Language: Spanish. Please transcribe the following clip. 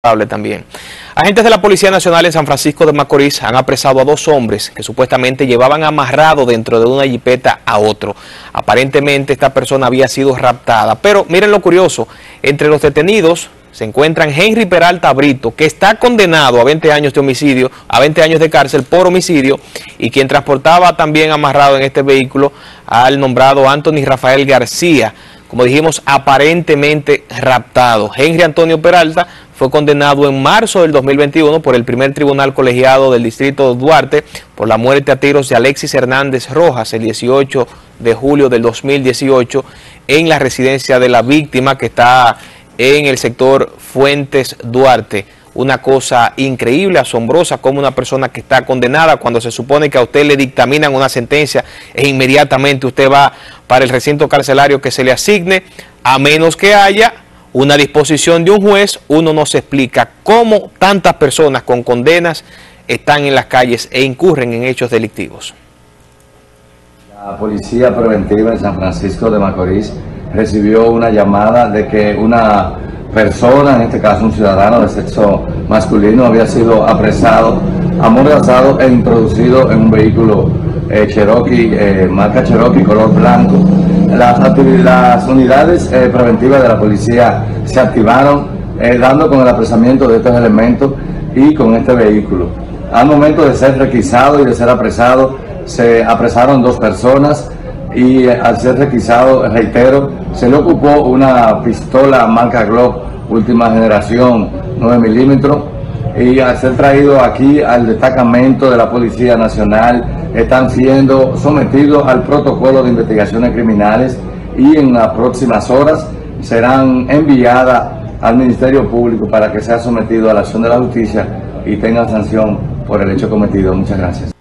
También. Agentes de la Policía Nacional en San Francisco de Macorís han apresado a 2 hombres que supuestamente llevaban amarrado dentro de una jipeta a otro. Aparentemente esta persona había sido raptada, pero miren lo curioso, entre los detenidos se encuentran Henry Peralta Brito, que está condenado a 20 años de homicidio, a 20 años de cárcel por homicidio, y quien transportaba también amarrado en este vehículo al nombrado Anthony Rafael García, como dijimos, aparentemente raptado. Henry Antonio Peralta fue condenado en marzo del 2021 por el primer tribunal colegiado del distrito de Duarte por la muerte a tiros de Alexis Hernández Rojas el 18 de julio del 2018 en la residencia de la víctima, que está en el sector Fuentes Duarte. Una cosa increíble, asombrosa, como una persona que está condenada, cuando se supone que a usted le dictaminan una sentencia e inmediatamente usted va para el recinto carcelario que se le asigne, a menos que haya una disposición de un juez. Uno no se explica cómo tantas personas con condenas están en las calles e incurren en hechos delictivos. La Policía Preventiva de San Francisco de Macorís recibió una llamada de que una persona, en este caso un ciudadano de sexo masculino, había sido apresado, amordazado e introducido en un vehículo Cherokee, marca Cherokee, color blanco. Las unidades preventivas de la policía se activaron, dando con el apresamiento de estos elementos y con este vehículo. Al momento de ser requisado y de ser apresado, se apresaron 2 personas y al ser requisado, reitero, se le ocupó una pistola marca Glock última generación 9 milímetros, y al ser traído aquí al destacamento de la Policía Nacional están siendo sometidos al protocolo de investigaciones criminales y en las próximas horas serán enviadas al Ministerio Público para que sea sometido a la acción de la justicia y tengan sanción por el hecho cometido. Muchas gracias.